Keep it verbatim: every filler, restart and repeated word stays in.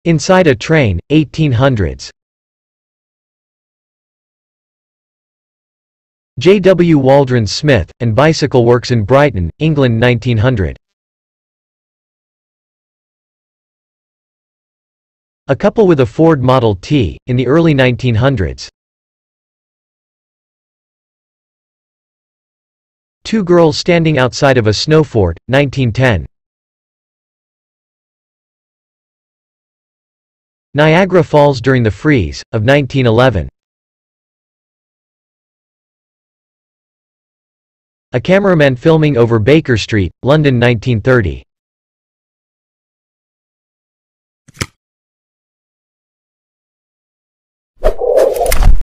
Inside a Train, eighteen hundreds. J W Waldron Smith, and Bicycle Works in Brighton, England nineteen hundred. A couple with a Ford Model T, in the early nineteen hundreds. Two girls standing outside of a snow fort, nineteen ten. Niagara Falls during the freeze, of nineteen eleven. A cameraman filming over Baker Street, London nineteen thirty.